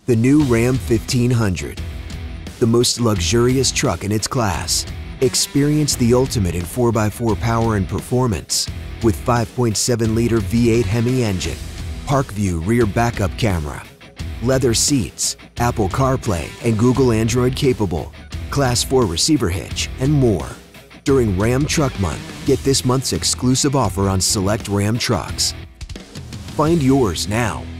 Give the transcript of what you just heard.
The new Ram 1500, the most luxurious truck in its class. Experience the ultimate in 4x4 power and performance with 5.7-liter V8 Hemi engine, Park View rear backup camera, leather seats, Apple CarPlay and Google Android capable, Class 4 receiver hitch, and more. During Ram Truck Month, get this month's exclusive offer on select Ram trucks. Find yours now.